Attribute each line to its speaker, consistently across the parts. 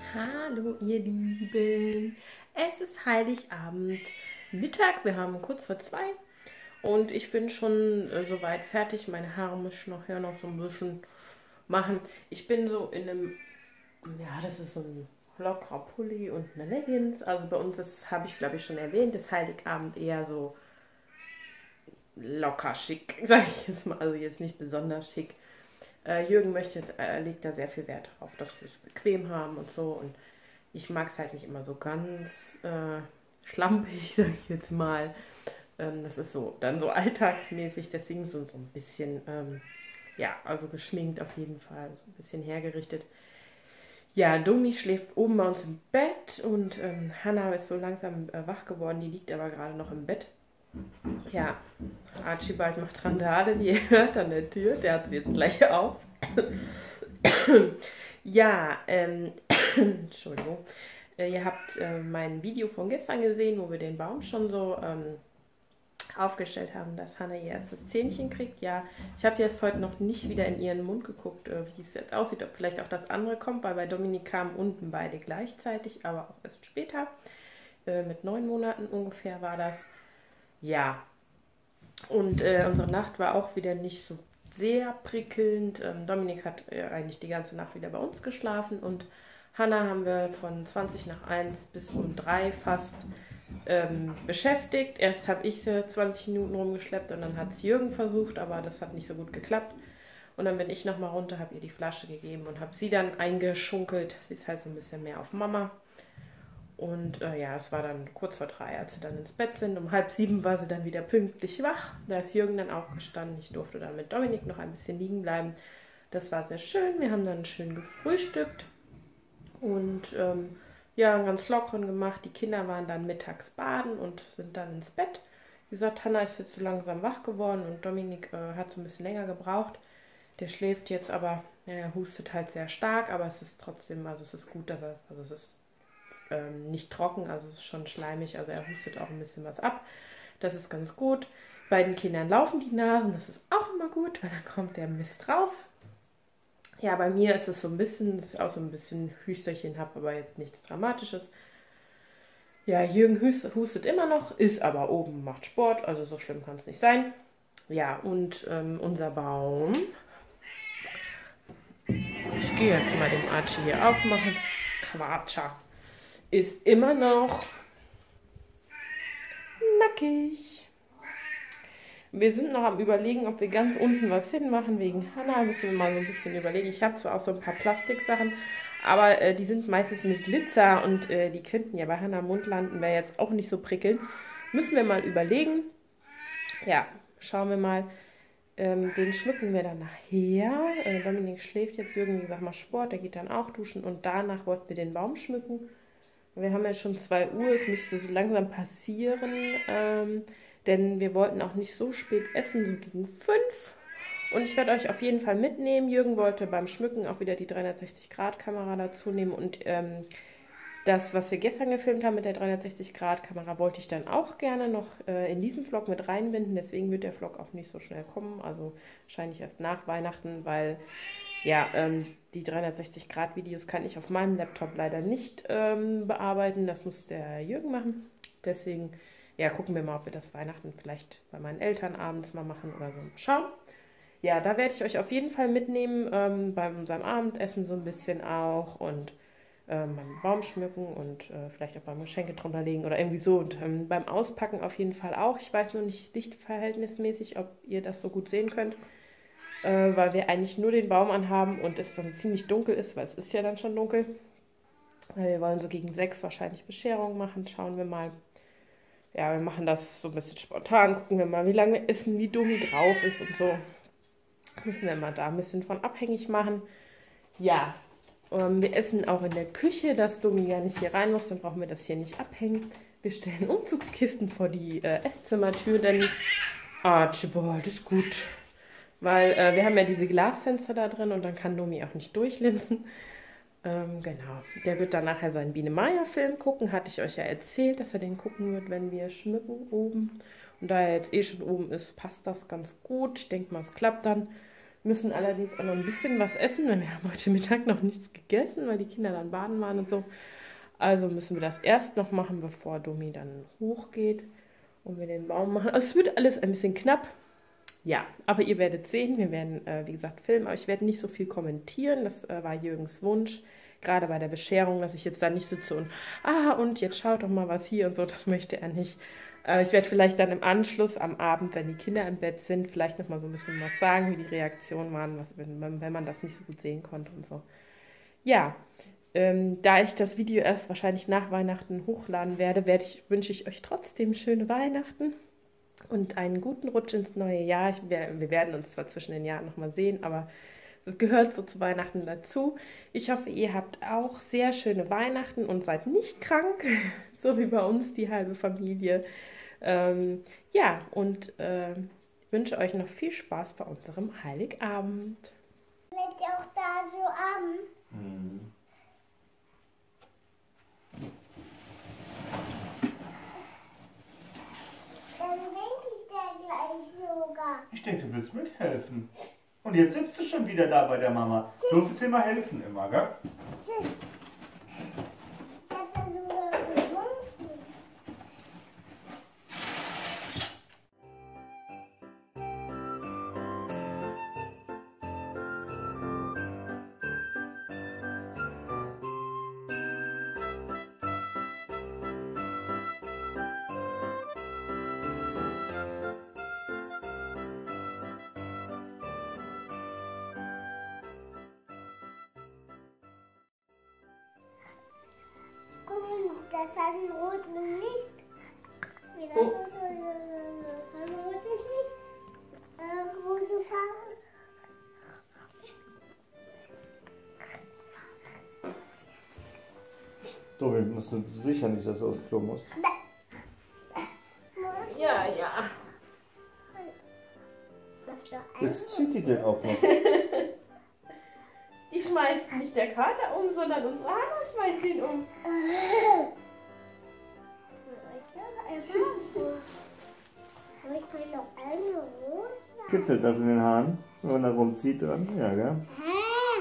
Speaker 1: Hallo ihr Lieben, es ist Heiligabend, Mittag, wir haben kurz vor 2 und ich bin schon soweit fertig. Meine Haare muss ich nachher noch so ein bisschen machen. Ich bin so in einem, ja, das ist so ein lockerer Pulli und eine Leggings. Also bei uns ist, habe ich glaube ich schon erwähnt, ist Heiligabend eher so locker schick, sage ich jetzt mal, also jetzt nicht besonders schick. Jürgen legt da sehr viel Wert darauf, dass wir es bequem haben und so. Und ich mag es halt nicht immer so ganz schlampig, sag ich jetzt mal. Das ist so dann so alltagsmäßig, deswegen so ein bisschen, ja, also geschminkt auf jeden Fall, so ein bisschen hergerichtet. Ja, Domi schläft oben bei uns im Bett und Hannah ist so langsam wach geworden, die liegt aber gerade noch im Bett. Ja, Archibald macht Randale, wie ihr hört, an der Tür. Der hat sie jetzt gleich auf. Ja, Entschuldigung. Ihr habt mein Video von gestern gesehen, wo wir den Baum schon so aufgestellt haben, dass Hannah ihr erstes Zähnchen kriegt. Ja, ich habe jetzt heute noch nicht wieder in ihren Mund geguckt, wie es jetzt aussieht, ob vielleicht auch das andere kommt, weil bei Dominik kamen unten beide gleichzeitig, aber auch erst später. Mit 9 Monaten ungefähr war das. Ja, und unsere Nacht war auch wieder nicht so sehr prickelnd. Dominik hat eigentlich die ganze Nacht wieder bei uns geschlafen und Hannah haben wir von 20 nach 1 bis um 3 fast beschäftigt. Erst habe ich sie 20 Minuten rumgeschleppt und dann hat es Jürgen versucht, aber das hat nicht so gut geklappt. Und dann bin ich nochmal runter, habe ihr die Flasche gegeben und habe sie dann eingeschunkelt. Sie ist halt so ein bisschen mehr auf Mama. Und ja, es war dann kurz vor 3, als sie dann ins Bett sind. Um 6:30 war sie dann wieder pünktlich wach. Da ist Jürgen dann aufgestanden. Ich durfte dann mit Dominik noch ein bisschen liegen bleiben. Das war sehr schön. Wir haben dann schön gefrühstückt und ja, einen ganz lockeren gemacht. Die Kinder waren dann mittags baden und sind dann ins Bett. Wie gesagt, Hannah ist jetzt so langsam wach geworden und Dominik hat so ein bisschen länger gebraucht. Der schläft jetzt aber, ja, er hustet halt sehr stark, aber es ist trotzdem, also es ist gut, dass also es ist nicht trocken, also es ist schon schleimig, also er hustet auch ein bisschen was ab. Das ist ganz gut. Bei den Kindern laufen die Nasen, das ist auch immer gut, weil dann kommt der Mist raus. Ja, bei mir ist es so ein bisschen, ist auch so ein bisschen Hüsterchen, habe aber jetzt nichts Dramatisches. Ja, Jürgen hustet immer noch, ist aber oben, macht Sport, also so schlimm kann es nicht sein. Ja, und unser Baum. Ich gehe jetzt mal dem Archie hier aufmachen. Quatscher. Ist immer noch nackig. Wir sind noch am Überlegen, ob wir ganz unten was hinmachen. Wegen Hannah müssen wir mal so ein bisschen überlegen. Ich habe zwar auch so ein paar Plastiksachen, aber die sind meistens mit Glitzer und die könnten ja bei Hannah im Mund landen, wäre jetzt auch nicht so prickelnd. Müssen wir mal überlegen. Ja, schauen wir mal. Den schmücken wir dann nachher. Dominik schläft jetzt, Jürgen, wie gesagt, macht Sport, der geht dann auch duschen und danach wollten wir den Baum schmücken. Wir haben ja schon 2 Uhr, es müsste so langsam passieren, denn wir wollten auch nicht so spät essen, so gegen 5. Und ich werde euch auf jeden Fall mitnehmen. Jürgen wollte beim Schmücken auch wieder die 360-Grad-Kamera dazu nehmen und das, was wir gestern gefilmt haben mit der 360-Grad-Kamera, wollte ich dann auch gerne noch in diesen Vlog mit reinbinden. Deswegen wird der Vlog auch nicht so schnell kommen, also wahrscheinlich erst nach Weihnachten, weil ja, die 360-Grad-Videos kann ich auf meinem Laptop leider nicht bearbeiten. Das muss der Jürgen machen. Deswegen, ja, gucken wir mal, ob wir das Weihnachten vielleicht bei meinen Eltern abends mal machen oder so. Mal schauen. Ja, da werde ich euch auf jeden Fall mitnehmen, bei unserem Abendessen so ein bisschen auch und beim Baum schmücken und vielleicht auch beim Geschenke drunter legen oder irgendwie so. Und beim Auspacken auf jeden Fall auch. Ich weiß nur nicht lichtverhältnismäßig, ob ihr das so gut sehen könnt. Weil wir eigentlich nur den Baum anhaben und es dann ziemlich dunkel ist, weil es ist ja dann schon dunkel. Wir wollen so gegen 6 wahrscheinlich Bescherung machen, schauen wir mal. Ja, wir machen das so ein bisschen spontan, gucken wir mal, wie lange wir essen, wie Domi drauf ist und so. Müssen wir mal da ein bisschen von abhängig machen. Ja, wir essen auch in der Küche, dass Domi ja nicht hier rein muss, dann brauchen wir das hier nicht abhängen. Wir stellen Umzugskisten vor die Esszimmertür, denn Archibald ist gut. Weil wir haben ja diese Glasfenster da drin und dann kann Domi auch nicht durchlinsen. Genau. Der wird dann nachher seinen Biene-Maya-Film gucken. Hatte ich euch ja erzählt, dass er den gucken wird, wenn wir schmücken oben. Und da er jetzt eh schon oben ist, passt das ganz gut. Ich denke mal, es klappt dann. müssen allerdings auch noch ein bisschen was essen, denn wir haben heute Mittag noch nichts gegessen, weil die Kinder dann baden waren und so. Also müssen wir das erst noch machen, bevor Domi dann hochgeht und wir den Baum machen. Also es wird alles ein bisschen knapp. Ja, aber ihr werdet sehen, wir werden, wie gesagt, filmen, aber ich werde nicht so viel kommentieren. Das war Jürgens Wunsch, gerade bei der Bescherung, dass ich jetzt da nicht sitze und jetzt schaut doch mal was hier und so, das möchte er nicht. Ich werde vielleicht dann im Anschluss am Abend, wenn die Kinder im Bett sind, vielleicht nochmal so ein bisschen was sagen, wie die Reaktionen waren, wenn man das nicht so gut sehen konnte und so. Ja, da ich das Video erst wahrscheinlich nach Weihnachten hochladen werde, wünsche ich euch trotzdem schöne Weihnachten und einen guten Rutsch ins neue Jahr. Wir werden uns zwar zwischen den Jahren nochmal sehen, aber das gehört so zu Weihnachten dazu. Ich hoffe, ihr habt auch sehr schöne Weihnachten und seid nicht krank, so wie bei uns die halbe Familie. Ja, und wünsche euch noch viel Spaß bei unserem Heiligabend.
Speaker 2: Bleibt ihr auch da so an?
Speaker 3: Mhm.
Speaker 2: Dann denke ich da gleich sogar.
Speaker 3: Ich denke, du willst mithelfen. Und jetzt sitzt du schon wieder da bei der Mama. Du musst dir mal helfen immer, gell?
Speaker 2: Tschüss. Ich hab da sogar gewunken. Guck mal, das hat ein rotes Licht. Wieder
Speaker 1: Oh.
Speaker 2: ein rotes Licht. Rote Farbe.
Speaker 3: Du bist sicher nicht, dass du aufs Klo musst.
Speaker 1: Ja.
Speaker 3: Jetzt zieht die den auch noch.
Speaker 1: Die schmeißt nicht der Kater um, sondern unsere Hanna schmeißt ihn um.
Speaker 2: Aber ich kann noch eine rot sein.
Speaker 3: Kitzelt das in den Haaren, wenn man da rumzieht dran? Ja, gell?
Speaker 2: Hä?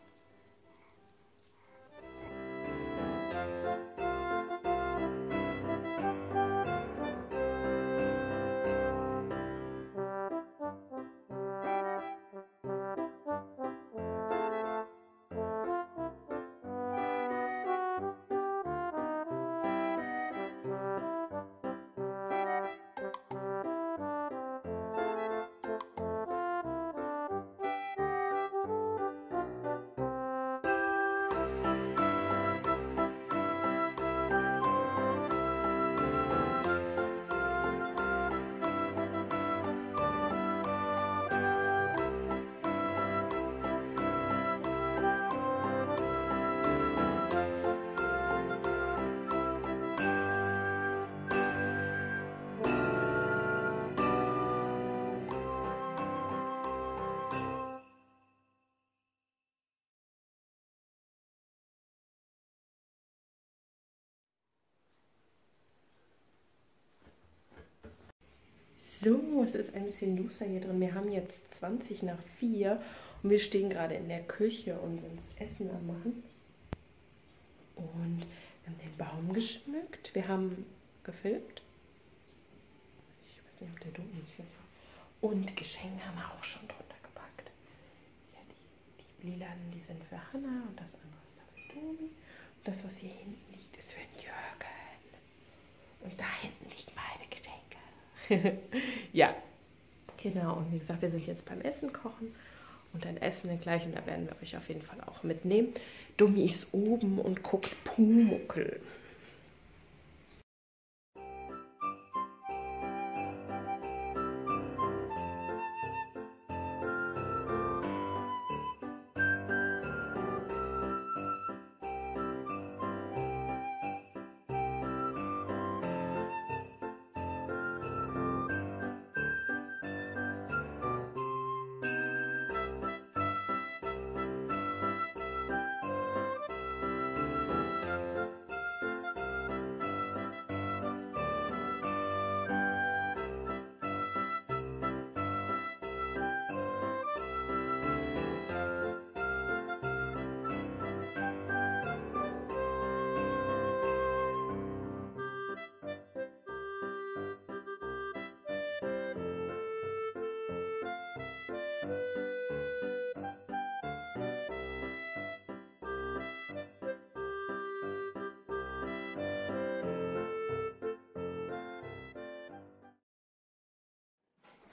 Speaker 1: So, es ist ein bisschen duster hier drin. Wir haben jetzt 20 nach 4 und wir stehen gerade in der Küche und sind das Essen am machen. Und wir haben den Baum geschmückt. Wir haben gefilmt. Ich weiß nicht, ob der Domi nicht mehr. Und Geschenke haben wir auch schon drunter gepackt. Ja, die lilanen, die sind für Hannah und das andere ist da für Domi. Und das, was hier hinten liegt, ist für den Jürgen. Und da hinten liegen meine Geschenke. Ja, genau. Und wie gesagt, wir sind jetzt beim Essen kochen und dann essen wir gleich und da werden wir euch auf jeden Fall auch mitnehmen. Dummi ist oben und guckt Pumuckl.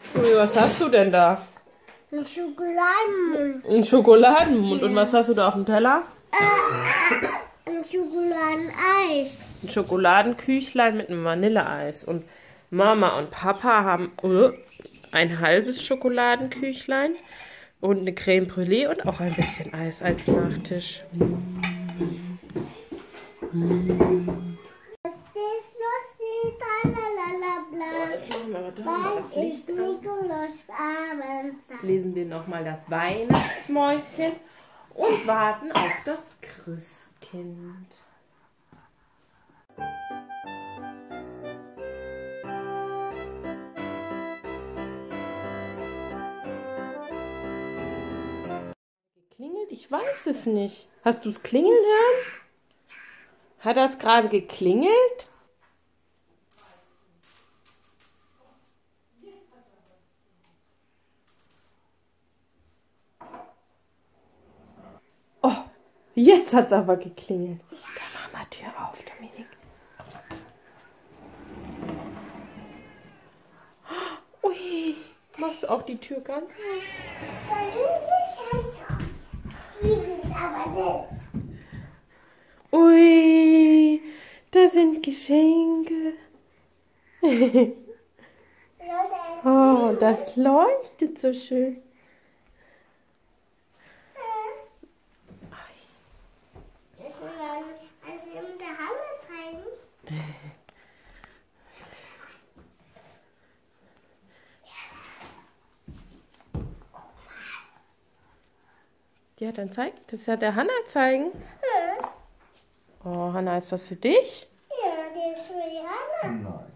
Speaker 1: Ui, was hast du denn da?
Speaker 2: Ein Schokoladenmund.
Speaker 1: Ein Schokoladenmund. Und was hast du da auf dem Teller?
Speaker 2: Ein Schokoladeneis.
Speaker 1: Ein Schokoladenküchlein mit einem Vanilleeis. Und Mama und Papa haben ein halbes Schokoladenküchlein und eine Creme Brûlée und auch ein bisschen Eis als Nachtisch.
Speaker 2: Das ist lustig, tralalala.
Speaker 1: Jetzt machen wir das
Speaker 2: Was
Speaker 1: Licht
Speaker 2: ist
Speaker 1: an.
Speaker 2: Nikolaus abends?
Speaker 1: Jetzt lesen wir nochmal das Weihnachtsmäuschen und warten auf das Christkind. Geklingelt? Ich weiß es nicht. Hast du es klingeln hören? Hat das gerade geklingelt? Oh, jetzt hat es aber geklingelt. Da mach mal Tür auf, Dominik. Ui, machst du auch die Tür ganz auf? Ui, da sind Geschenke. Oh, das leuchtet so schön.
Speaker 2: Also mit der Hand zeigen.
Speaker 1: Ja, dann zeig. Das hat der Hannah zeigen. Oh, Hannah, ist das für dich?
Speaker 2: Ja, der ist für die Hand.
Speaker 3: Nein.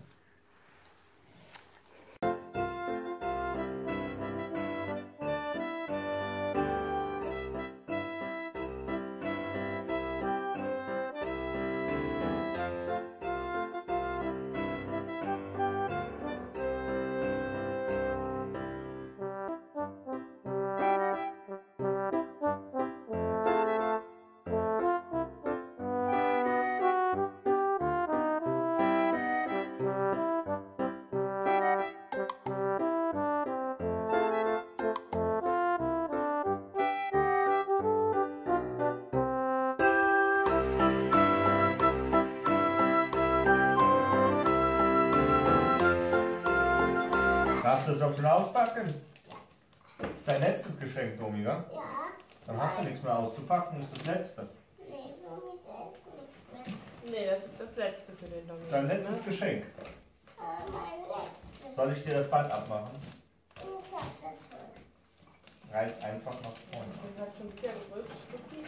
Speaker 3: Darfst du das auch schon auspacken? Das ist dein letztes Geschenk, Domi, ja?
Speaker 2: Ja.
Speaker 3: Dann hast du nichts mehr auszupacken, das ist das letzte.
Speaker 2: Nee, für mich ist nicht.
Speaker 1: Nee, das ist das letzte für den Dominik.
Speaker 3: Dein letztes Geschenk.
Speaker 2: Mein letztes.
Speaker 3: Soll ich dir das Band abmachen?
Speaker 2: Ich hab das schon.
Speaker 3: Reiß einfach nach vorne.
Speaker 1: Hat schon wieder gerülpst, Stücki.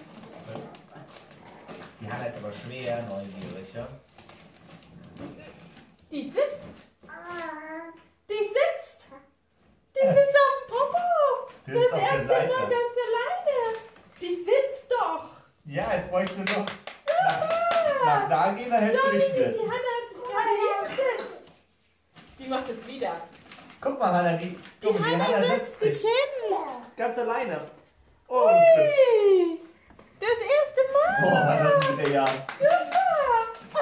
Speaker 3: Die Hanna ist aber schwer neugierig, ja?
Speaker 1: Die sitzt.
Speaker 2: Ah.
Speaker 1: Die sitzt. Die sitzt auf dem Popo.
Speaker 3: Die
Speaker 1: Das
Speaker 3: sitzt auf der
Speaker 1: erste Mal
Speaker 3: Seite.
Speaker 1: ganz alleine. Die sitzt doch.
Speaker 3: Ja, jetzt bräuchst du noch nach da gehen, dann hältst du dich
Speaker 1: Die
Speaker 3: fest.
Speaker 1: Hanna hat sich gerade hingesetzt. Die macht es wieder.
Speaker 3: Guck mal, Hanna, die
Speaker 1: Hanna
Speaker 3: setzt
Speaker 1: setzt sich
Speaker 3: sich
Speaker 1: hin.
Speaker 3: ganz alleine. Oh,
Speaker 1: Ui. Das erste Mal.
Speaker 3: oh, war das mit der ja.
Speaker 1: Super.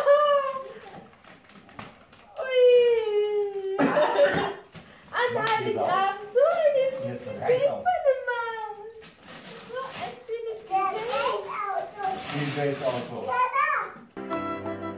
Speaker 1: Ui. An
Speaker 3: Mach die Sau.
Speaker 1: Heiligabend so ein hübsches
Speaker 3: Jetzt reiß
Speaker 1: Geschenk
Speaker 3: auf.
Speaker 1: von der Maus. So ein schönes
Speaker 2: Der
Speaker 1: Geschenk.
Speaker 2: Auto.
Speaker 3: Die Welt Auto.
Speaker 2: Da, da.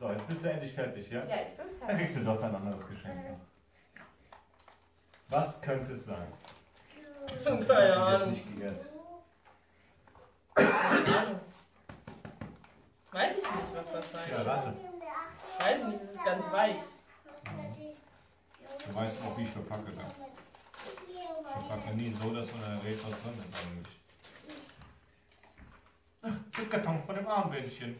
Speaker 3: So, jetzt bist du endlich fertig, ja?
Speaker 1: Ja, ich bin
Speaker 3: Dann
Speaker 1: fertig.
Speaker 3: kriegst du doch dein anderes Geschenk. Was könnte es sein? Ich hoffe, ich
Speaker 1: Keine
Speaker 3: hab dich
Speaker 1: Ahnung.
Speaker 3: jetzt nicht geirrt.
Speaker 1: Keine Ahnung. Weiß ich nicht, was das sein
Speaker 3: Ja,
Speaker 1: soll.
Speaker 3: rate.
Speaker 1: Ich weiß nicht, es ist ganz weich.
Speaker 3: Du weißt auch, wie ich verpacke. Ne? Ich verpacke nie so, dass man errät, was drin ist eigentlich. Ach, der Karton von dem Armbändchen.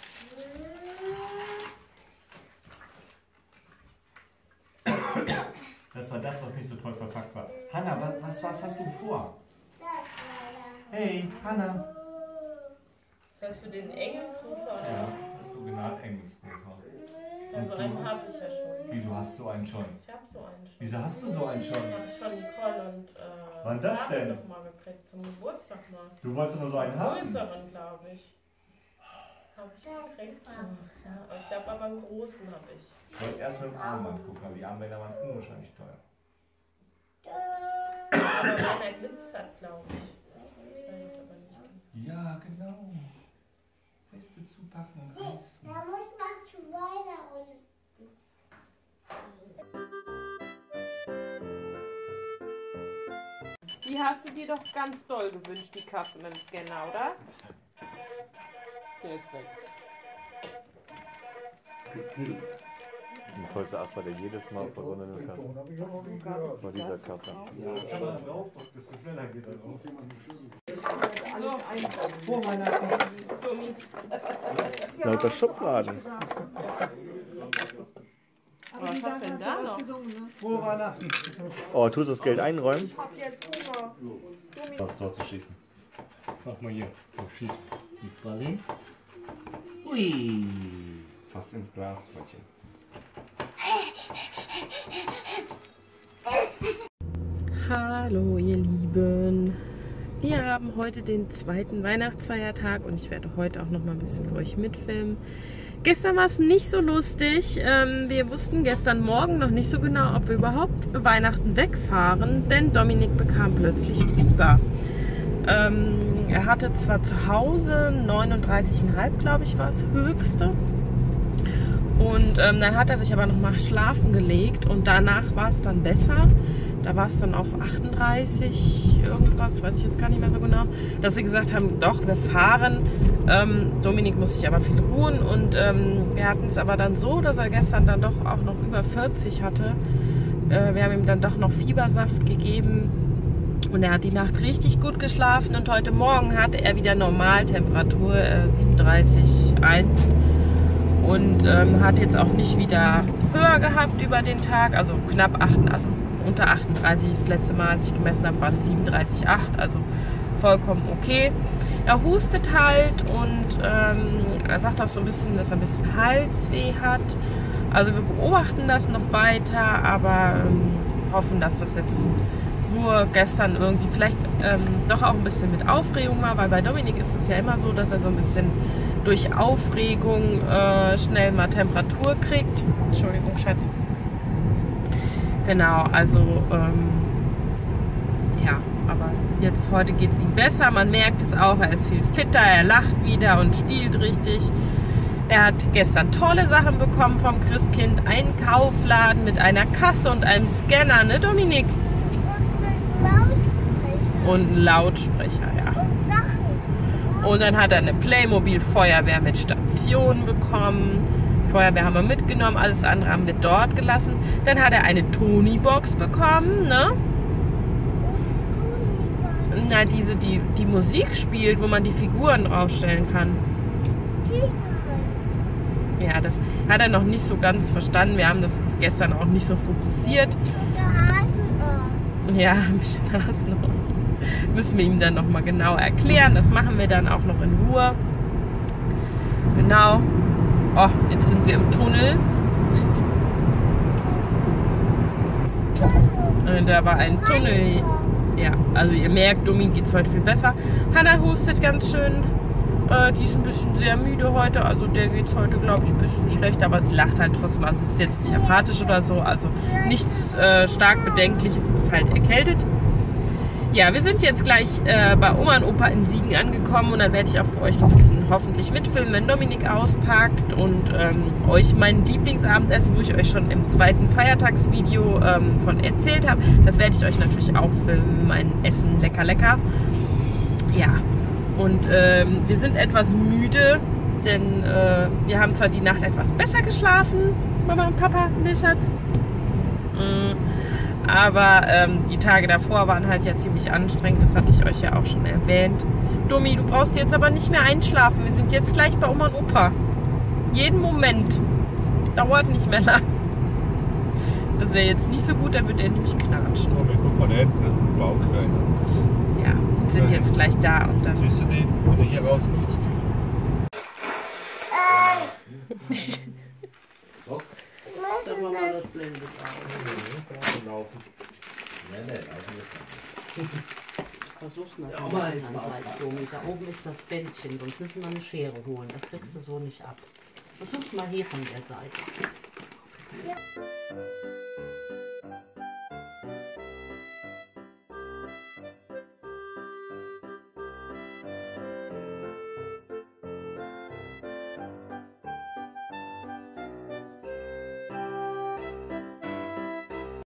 Speaker 3: Das war das, was nicht so toll verpackt war. Hanna, was hast du vor? Hey, Hanna.
Speaker 1: Ist das für den Engelsrufer oder
Speaker 3: Ja,
Speaker 1: was?
Speaker 3: das sogenannte Engelsrufer.
Speaker 1: Ja, so einen habe ich ja schon.
Speaker 3: Wie, du hast so einen schon?
Speaker 1: Ich habe so einen schon.
Speaker 3: Wieso hast du so einen schon?
Speaker 1: Habe ich schon Nicole und
Speaker 3: Wann das
Speaker 1: Marvin
Speaker 3: denn?
Speaker 1: noch mal gekriegt, zum Geburtstag mal.
Speaker 3: Du wolltest immer so einen haben?
Speaker 1: Größeren, glaube ich. Habe ich gekriegt. Ja, aber ich glaube, aber einen großen habe ich.
Speaker 3: Ich wollte erst mit dem Armband gucken, aber die Armbänder waren unwahrscheinlich teuer.
Speaker 1: Aber meiner glitzert, glaube ich. Ich weiß aber nicht.
Speaker 3: Ja, genau. Feste zupacken und reißen.
Speaker 2: Da muss man zu weiter und
Speaker 1: Die hast du dir doch ganz doll gewünscht, die Kasse mit dem Scanner, oder? Der ist weg.
Speaker 4: Der tollste Ast war der jedes Mal vor so einer Kasse. Vor dieser Kasse.
Speaker 3: Wenn man draufdrückt, desto schneller geht das aus.
Speaker 1: So,
Speaker 3: Vor Weihnachten.
Speaker 1: Dummi.
Speaker 4: Lauter Schubladen.
Speaker 1: Was hast du denn da noch?
Speaker 3: Vor Weihnachten.
Speaker 4: Oh, tust du das Geld einräumen?
Speaker 1: Ich hab jetzt Hunger.
Speaker 3: Auf Tor zu schießen. Mach mal hier. Schieß. Die Ball hin. Ui. Fast ins Glas, Freundchen.
Speaker 1: Hallo ihr Lieben. Wir haben heute den zweiten Weihnachtsfeiertag und ich werde heute auch noch mal ein bisschen für euch mitfilmen. Gestern war es nicht so lustig. Wir wussten gestern Morgen noch nicht so genau, ob wir überhaupt Weihnachten wegfahren, denn Dominik bekam plötzlich Fieber. Er hatte zwar zu Hause 39,5, glaube ich, war es höchste. Und dann hat er sich aber noch mal schlafen gelegt und danach war es dann besser. Da war es dann auf 38 irgendwas, weiß ich jetzt gar nicht mehr so genau, dass sie gesagt haben, doch, wir fahren. Dominik muss sich aber viel ruhen und wir hatten es aber dann so, dass er gestern dann doch auch noch über 40 hatte. Wir haben ihm dann doch noch Fiebersaft gegeben und er hat die Nacht richtig gut geschlafen und heute Morgen hatte er wieder Normaltemperatur 37,1 und hat jetzt auch nicht wieder höher gehabt über den Tag, also knapp 8, also unter 38 das letzte Mal, als ich gemessen habe, waren es 37,8, also vollkommen okay. Er hustet halt und er sagt auch so ein bisschen, dass er ein bisschen Halsweh hat. Also wir beobachten das noch weiter, aber hoffen, dass das jetzt nur gestern irgendwie vielleicht doch auch ein bisschen mit Aufregung war, weil bei Dominik ist es ja immer so, dass er so ein bisschen durch Aufregung schnell mal Temperatur kriegt. Entschuldigung, Schatz. Genau, also ja, aber jetzt heute geht es ihm besser. Man merkt es auch, er ist viel fitter, er lacht wieder und spielt richtig. Er hat gestern tolle Sachen bekommen vom Christkind. Einen Kaufladen mit einer Kasse und einem Scanner, ne Dominik? Und einen Lautsprecher, ja.
Speaker 2: und Sachen.
Speaker 1: Und dann hat er eine Playmobil-Feuerwehr mit Station bekommen. Feuerwehr haben wir mitgenommen, alles andere haben wir dort gelassen. Dann hat er eine Tony-Box bekommen, ne? Na, diese, die Musik spielt, wo man die Figuren draufstellen kann. Ja, das hat er noch nicht so ganz verstanden. Wir haben das gestern auch nicht so fokussiert. Ja, ein bisschen Hasenohr. Müssen wir ihm dann nochmal genau erklären. Das machen wir dann auch noch in Ruhe. Genau. Oh, jetzt sind wir im Tunnel. Und da war ein Tunnel. Ja, also ihr merkt, Domi geht es heute viel besser. Hanna hustet ganz schön. Die ist ein bisschen sehr müde heute. Also der geht es heute, glaube ich, ein bisschen schlechter. Aber sie lacht halt trotzdem. Also es ist jetzt nicht apathisch oder so. Also nichts stark Bedenkliches. Es ist halt erkältet. Ja, wir sind jetzt gleich bei Oma und Opa in Siegen angekommen. Und dann werde ich auch für euch ein bisschen hoffentlich mitfilmen, wenn Dominik auspackt und euch mein Lieblingsabendessen, wo ich euch schon im zweiten Feiertagsvideo von erzählt habe, das werde ich euch natürlich auch filmen, mein Essen lecker lecker. Ja, und wir sind etwas müde, denn wir haben zwar die Nacht etwas besser geschlafen, Mama und Papa, ne Schatz? Aber die Tage davor waren halt ja ziemlich anstrengend, das hatte ich euch ja auch schon erwähnt. Domi, du brauchst jetzt aber nicht mehr einschlafen, wir sind jetzt gleich bei Oma und Opa. Jeden Moment. Dauert nicht mehr lang. Das wäre jetzt nicht so gut, dann wird er nämlich knatschen.
Speaker 4: Oh, guck mal, da hinten ist ein Baukräne.
Speaker 1: Ja, wir sind jetzt gleich da und dann...
Speaker 4: Siehst du den, wenn du hier rauskommst?
Speaker 5: Sag mal, das blendet aus. Versuch's mal von der anderen Seite, Domi. Da oben ist das Bändchen, sonst müssen wir eine Schere holen. Das kriegst du so nicht ab. Versuch's mal hier von der Seite.
Speaker 2: Ja.